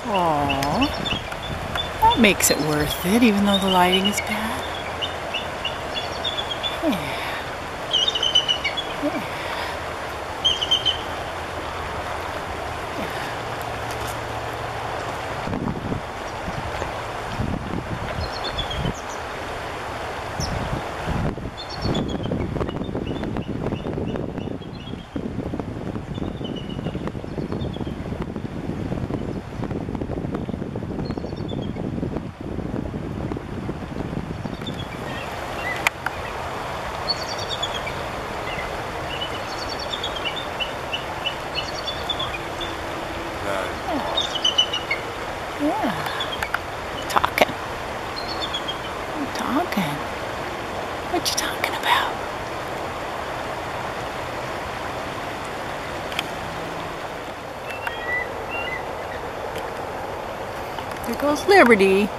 Aww. That makes it worth it, even though the lighting is bad. Yeah. Yeah. Yeah. Talking. I'm talking. What you talking about? There goes Liberty.